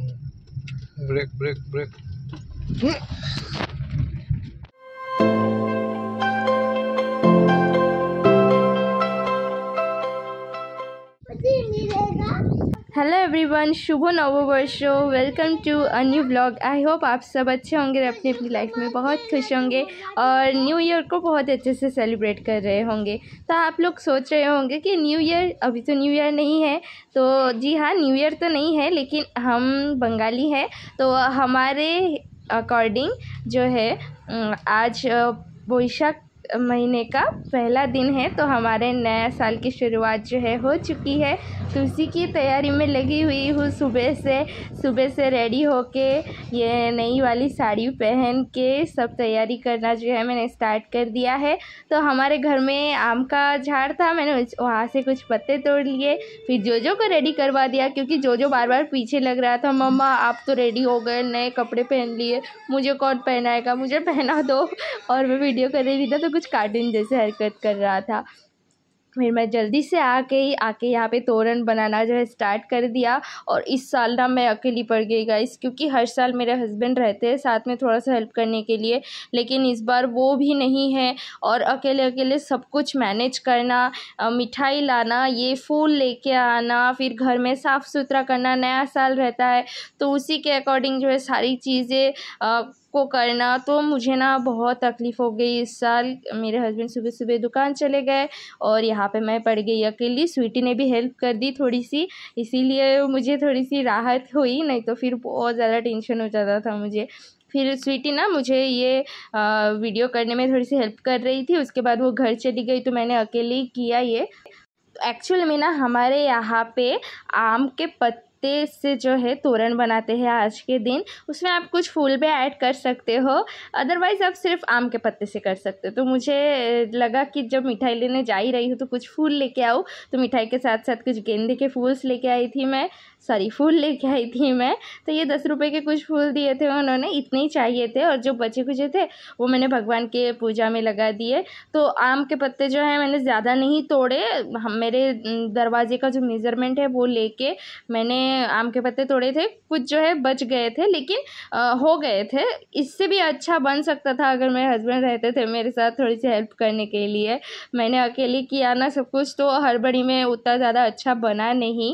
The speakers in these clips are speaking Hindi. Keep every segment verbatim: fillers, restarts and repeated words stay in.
Break break break. Hello everyone, शुभ नववर्ष। Welcome to a new vlog. I hope आप सब अच्छे होंगे, अपनी अपनी लाइफ में बहुत खुश होंगे और न्यू ईयर को बहुत अच्छे से सेलिब्रेट कर रहे होंगे। तो आप लोग सोच रहे होंगे कि न्यू ईयर, अभी तो न्यू ईयर नहीं है। तो जी हाँ, न्यू ईयर तो नहीं है, लेकिन हम बंगाली हैं तो हमारे अकॉर्डिंग जो है आज वैशाख महीने का पहला दिन है, तो हमारे नया साल की शुरुआत जो है हो चुकी है। तो उसी की तैयारी में लगी हुई हूँ। सुबह से सुबह से रेडी होके ये नई वाली साड़ी पहन के सब तैयारी करना जो है मैंने स्टार्ट कर दिया है। तो हमारे घर में आम का झाड़ था, मैंने वहाँ से कुछ पत्ते तोड़ लिए, फिर जोजो को रेडी करवा दिया, क्योंकि जोजो बार बार पीछे लग रहा था, मम्मा आप तो रेडी हो गए, नए कपड़े पहन लिए, मुझे कौन पहनाएगा, मुझे पहना दो। और मैं वीडियो कर रही थी तो कुछ कार्टून जैसे हरकत कर रहा था। फिर मैं जल्दी से आके ही आके यहाँ पे तोरण बनाना जो है स्टार्ट कर दिया। और इस साल ना मैं अकेली पड़ गई गाइस, क्योंकि हर साल मेरे हस्बैंड रहते हैं साथ में थोड़ा सा हेल्प करने के लिए, लेकिन इस बार वो भी नहीं है। और अकेले अकेले सब कुछ मैनेज करना, मिठाई लाना, ये फूल लेके आना, फिर घर में साफ़ सुथरा करना, नया साल रहता है तो उसी के अकॉर्डिंग जो है सारी चीज़ें को करना, तो मुझे ना बहुत तकलीफ़ हो गई इस साल। मेरे हस्बैंड सुबह सुबह दुकान चले गए और यहाँ पे मैं पड़ गई अकेली। स्वीटी ने भी हेल्प कर दी थोड़ी सी, इसीलिए मुझे थोड़ी सी राहत हुई, नहीं तो फिर बहुत ज़्यादा टेंशन हो जाता था मुझे। फिर स्वीटी ना मुझे ये आ, वीडियो करने में थोड़ी सी हेल्प कर रही थी, उसके बाद वो घर चली गई तो मैंने अकेले ही किया ये। एक्चुअल में ना हमारे यहाँ पे आम के पत्ते से जो है तोरण बनाते हैं आज के दिन। उसमें आप कुछ फूल भी ऐड कर सकते हो, अदरवाइज़ आप सिर्फ आम के पत्ते से कर सकते हो। तो मुझे लगा कि जब मिठाई लेने जा ही रही हूँ तो कुछ फूल लेके आऊँ, तो मिठाई के साथ साथ कुछ गेंदे के फूल लेके आई थी मैं, सॉरी फूल लेके आई थी मैं। तो ये दस रुपए के कुछ फूल दिए थे उन्होंने, इतने ही चाहिए थे, और जो बचे कुचे थे वो मैंने भगवान के पूजा में लगा दिए। तो आम के पत्ते जो है मैंने ज़्यादा नहीं तोड़े, हम मेरे दरवाजे का जो मेज़रमेंट है वो लेके मैंने आम के पत्ते तोड़े थे। कुछ जो है बच गए थे, लेकिन आ, हो गए थे। इससे भी अच्छा बन सकता था अगर मेरे हस्बैंड रहते थे मेरे साथ थोड़ी सी हेल्प करने के लिए। मैंने अकेले किया ना सब कुछ, तो हड़बड़ी में उतना ज़्यादा अच्छा बना नहीं।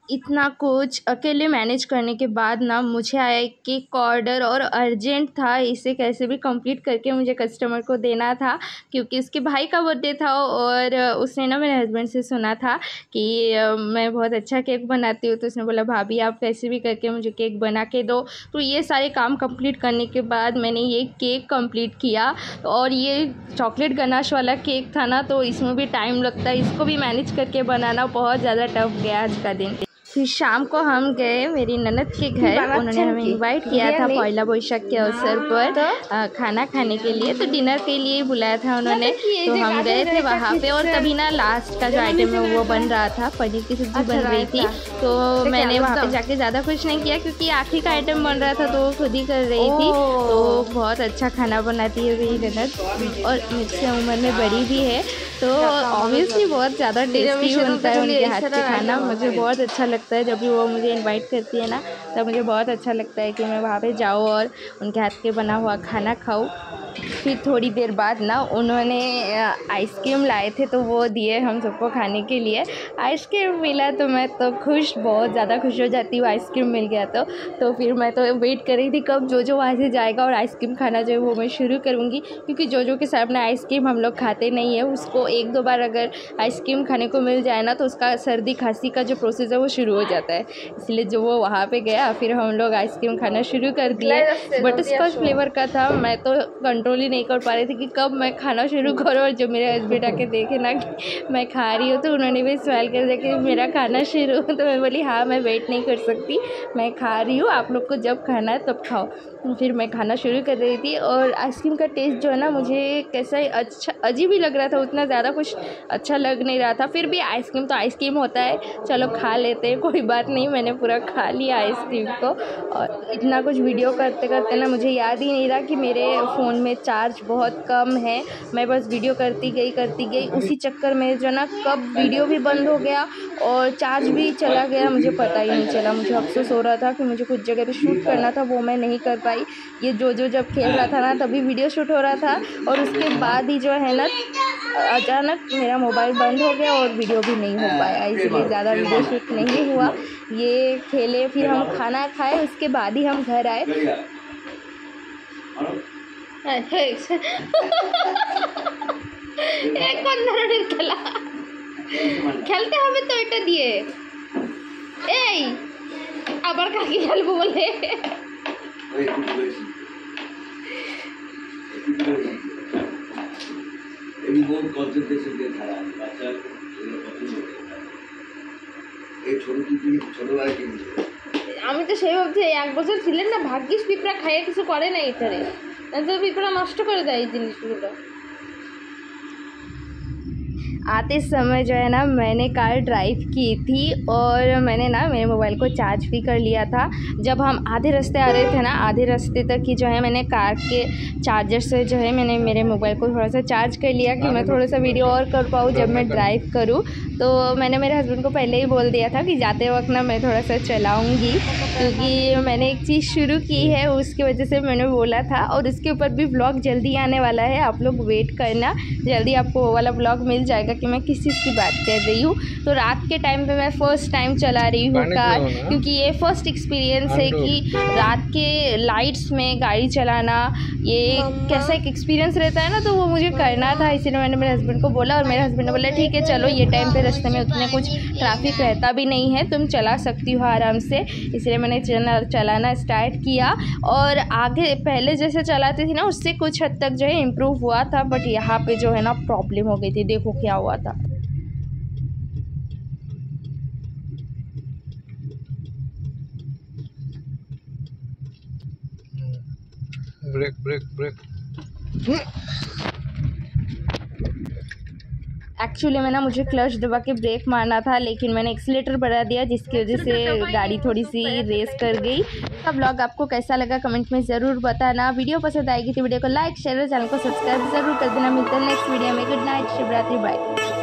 इतना कुछ अकेले मैनेज करने के बाद ना मुझे आया केक का ऑर्डर और अर्जेंट था, इसे कैसे भी कंप्लीट करके मुझे कस्टमर को देना था क्योंकि उसके भाई का बर्थडे था और उसने ना मेरे हस्बैंड से सुना था कि मैं बहुत अच्छा केक बनाती हूँ, तो उसने बोला भाभी आप कैसे भी करके मुझे केक बना के दो। तो ये सारे काम कंप्लीट करने के बाद मैंने ये केक कंप्लीट किया और ये चॉकलेट गनाश वाला केक था ना, तो इसमें भी टाइम लगता है, इसको भी मैनेज करके बनाना बहुत ज़्यादा टफ गया आज का दिन। फिर शाम को हम गए मेरी ननद के घर, उन्होंने हमें इनवाइट किया था पहला बैसाख के अवसर पर आ, खाना खाने के लिए, तो डिनर के लिए बुलाया था उन्होंने। तो हम गए थे वहाँ पे और तभी ना लास्ट का जो आइटम है वो बन रहा था, पनीर की सब्ज़ी बन रही थी। तो मैंने वहाँ पे जाके ज़्यादा कुछ नहीं किया क्योंकि आखिरी का आइटम बन रहा था तो वो खुद ही कर रही थी। तो बहुत अच्छा खाना बनाती है मेरी ननद और मुझसे उम्र में बड़ी भी है, तो ऑब्वियसली बहुत ज़्यादा टेस्टी बनता है उनके हाथ का खाना। मुझे बहुत अच्छा लगता है जब भी वो मुझे इनवाइट करती है ना, तब मुझे बहुत अच्छा लगता है कि मैं वहाँ पे जाऊँ और उनके हाथ के बना हुआ खाना खाऊँ। फिर थोड़ी देर बाद ना उन्होंने आइसक्रीम लाए थे तो वो दिए हम सबको खाने के लिए। आइसक्रीम मिला तो मैं तो खुश, बहुत ज़्यादा खुश हो जाती हूँ आइसक्रीम मिल गया तो तो फिर मैं तो वेट कर रही थी कब जो जो वहाँ से जाएगा और आइसक्रीम खाना जो है वो मैं शुरू करूँगी, क्योंकि जो जो के सामने आइसक्रीम हम लोग खाते नहीं है, उसको एक दो बार अगर आइसक्रीम खाने को मिल जाए ना तो उसका सर्दी खांसी का जो प्रोसेस है वो शुरू हो जाता है। इसलिए जो वो वहाँ पे गया फिर हम लोग आइसक्रीम खाना शुरू कर दिया। बटरस्कॉच फ्लेवर का था, मैं तो कंट्रोल ही नहीं कर पा रही थी कि कब मैं खाना शुरू करूँ और जो मेरे हस्बैंड आके देखे ना कि मैं खा रही हूँ तो उन्होंने भी स्माइल कर दिया कि मेरा खाना शुरू। तो मैं बोली हाँ मैं वेट नहीं कर सकती, मैं खा रही हूँ, आप लोग को जब खाना है तब खाओ। फिर मैं खाना शुरू कर रही थी और आइसक्रीम का टेस्ट जो है ना मुझे कैसा ही अच्छा अजीब ही लग रहा था, उतना ज़्यादा कुछ अच्छा लग नहीं रहा था। फिर भी आइसक्रीम तो आइसक्रीम होता है, चलो खा लेते हैं, कोई बात नहीं। मैंने पूरा खा लिया आइसक्रीम को और इतना कुछ वीडियो करते करते ना मुझे याद ही नहीं रहा कि मेरे फ़ोन में चार्ज बहुत कम है। मैं बस वीडियो करती गई करती गई उसी चक्कर में जो ना कब वीडियो भी बंद हो गया और चार्ज भी चला गया मुझे पता ही नहीं चला। मुझे अफसोस हो रहा था कि मुझे कुछ जगह पे शूट करना था, वो मैं नहीं कर पाई। ये जो जो जब खेल रहा था ना तभी वीडियो शूट हो रहा था और उसके बाद ही जो है ना अचानक मेरा मोबाइल बंद हो गया और वीडियो भी नहीं हो पाया, इसलिए ज़्यादा वीडियो शूट नहीं हुआ। ये खेले, फिर हम खाना खाए, उसके बाद ही हम घर आए। খেলতে হবে তো এটা দিয়ে, এই আবার কাকে খেলবো বলে আমি তো সেই ভাবছি এক বছর ছিলেন না, ভাগ্যিস পিঁপড়া খাইয়ে কিছু করে না এটারে, তো পিঁপড়া নষ্ট করে দেয় এই জিনিসগুলো। आते समय जो है ना मैंने कार ड्राइव की थी और मैंने ना मेरे मोबाइल को चार्ज भी कर लिया था। जब हम आधे रास्ते आ रहे थे ना, आधे रास्ते तक ही जो है मैंने कार के चार्जर से जो है मैंने मेरे मोबाइल को थोड़ा सा चार्ज कर लिया कि मैं थोड़ा सा वीडियो और कर पाऊँ जब मैं ड्राइव करूँ। तो मैंने मेरे हस्बैंड को पहले ही बोल दिया था कि जाते वक्त ना मैं थोड़ा सा चलाऊँगी, क्योंकि मैंने एक चीज़ शुरू की है उसकी वजह से मैंने बोला था। और इसके ऊपर भी ब्लॉग जल्दी आने वाला है, आप लोग वेट करना, जल्दी आपको वो वाला ब्लॉग मिल जाएगा कि मैं किस चीज़ की बात कर रही हूँ। तो रात के टाइम पे मैं फ़र्स्ट टाइम चला रही हूँ कार, क्योंकि ये फ़र्स्ट एक्सपीरियंस है कि रात के लाइट्स में गाड़ी चलाना ये कैसा एक एक्सपीरियंस रहता है ना, तो वो मुझे करना था। इसीलिए मैंने मेरे हस्बैंड को बोला और मेरे हस्बैंड ने बोला ठीक है चलो, ये टाइम पे रास्ते में उतने कुछ ट्रैफिक रहता भी नहीं है, तुम चला सकती हो आराम से। इसलिए मैंने चला चलाना स्टार्ट किया और आगे पहले जैसे चलाती थी ना उससे कुछ हद तक जो है इम्प्रूव हुआ था, बट यहाँ पे जो है ना प्रॉब्लम हो गई थी। देखो क्या हुआ था। ब्रेक ब्रेक ब्रेक एक्चुअली में ना मुझे क्लच दबा के ब्रेक मारना था, लेकिन मैंने एक्सीलेटर बढ़ा दिया जिसकी वजह से गाड़ी थोड़ी सी रेस कर गई। तो व्लॉग आपको कैसा लगा कमेंट में ज़रूर बताना। वीडियो पसंद आएगी तो वीडियो को लाइक शेयर और चैनल को सब्सक्राइब ज़रूर कर देना। मिलते हैं नेक्स्ट वीडियो में। Good night, Shivratri, bye.